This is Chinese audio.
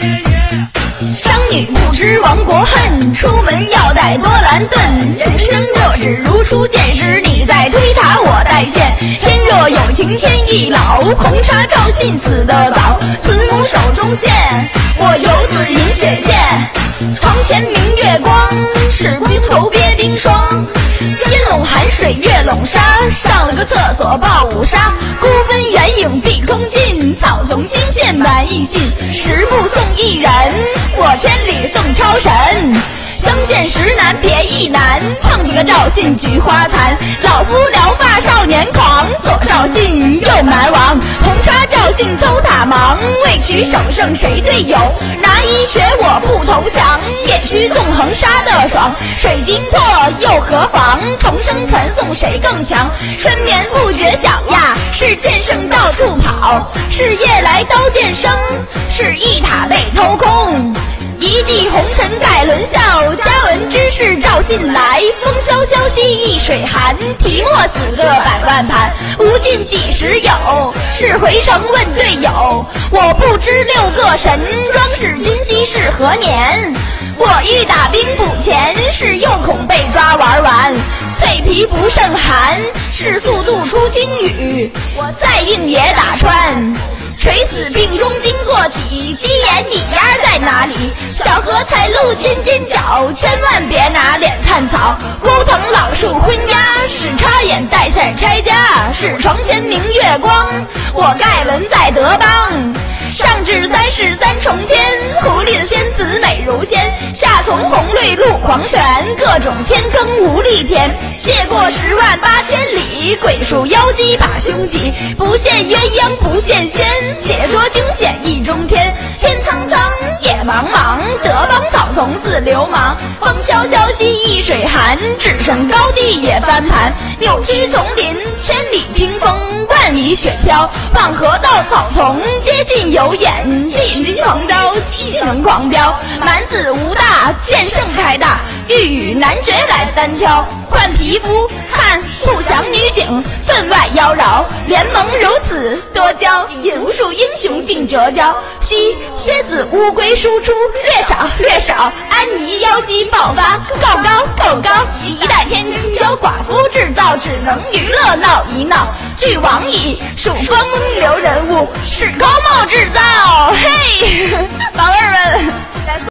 商女不知亡国恨，出门要带多兰盾。人生若只如初见时，你在推塔我带线。天若有情天亦老，红茶赵信死得早。慈母手中线，我游子饮血溅。床前明月光，是冰头别冰霜。烟笼寒水月笼沙，上了个厕所抱五杀。孤分远影碧空尽，草丛金线满溢信。十步送一人，我千里送超神。相见时难别亦难，碰见个赵信菊花残。老夫聊发少年狂，左赵信右蛮王。红茶赵信偷塔忙，为取首胜谁队友？拿一血我不投降，也须纵横杀得爽。水晶破又何妨？重生传送谁更强？春眠不觉晓呀，是剑圣到处跑。是夜来刀剑声，是一塔被偷空。一骑红尘盖轮笑，嘉文之士赵信来。风萧萧兮易水寒，提莫死个百万盘。无尽几时有，是回城问队友。我不知六个神装是今夕是何年。我欲打兵补钱，是又恐被抓玩完。脆皮不胜寒，是速度出青雨。我再硬也打穿。垂死病中惊坐起，鸡眼你丫在哪里？小荷才露尖尖角，千万别拿脸探草。孤藤老树昏鸦，是插眼带线拆家。是床前明月光，我盖伦在德邦。上至33重天，狐狸的仙子美如仙。下从红绿路狂犬，各种天坑无力填。借过108000里，鬼术妖姬把凶吉。不羡鸳鸯不羡仙，且说惊险意中天。天苍苍野茫茫，德邦草丛似流氓。风萧萧兮易水寒，只剩高地也翻盘。扭曲丛林千里冰封，万里雪飘。望河道草丛接近有眼，技能狂刀技能狂飙。蛮子无大，剑圣开大，欲与男爵来单挑。换皮肤看不祥女警，分外妖娆。联盟如此多娇，引无数英雄竞折交。须靴子乌龟输出略少，安妮妖姬爆发够高。一代天骄寡妇制造，只能娱乐闹一闹。据网矣，属风流人物，是高帽制造。嘿，宝贝儿们。